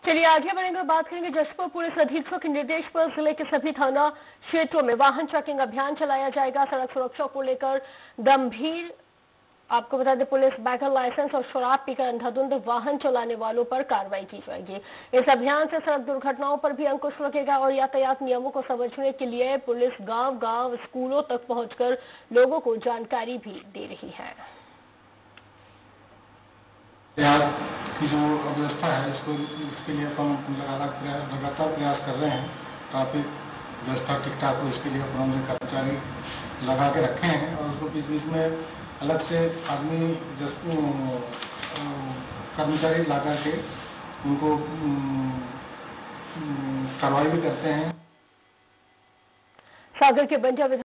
चलिए आगे बढ़ेंगे और बात करेंगे जशपुर पुलिस अधीक्षक के निर्देश पर जिले के सभी थाना क्षेत्रों में वाहन चेकिंग अभियान चलाया जाएगा। सड़क सुरक्षा को लेकर गंभीर आपको बता दें, पुलिस बगैर लाइसेंस और शराब पीकर अंधाधुंध वाहन चलाने वालों पर कार्रवाई की जाएगी। इस अभियान से सड़क दुर्घटनाओं पर भी अंकुश लगेगा और यातायात नियमों को समझने के लिए पुलिस गांव-गांव स्कूलों तक पहुंचकर लोगों को जानकारी भी दे रही है। की जो व्यवस्था है इसके लिए हम लगातार प्रयास कर रहे हैं। ट्रैफिक व्यवस्था ठीक ठाक हो इसके लिए हमने कर्मचारी लगा के रखे हैं और उसको बीच बीच में अलग से आदमी कर्मचारी लगा के उनको कार्रवाई भी करते हैं। सागर के बंजा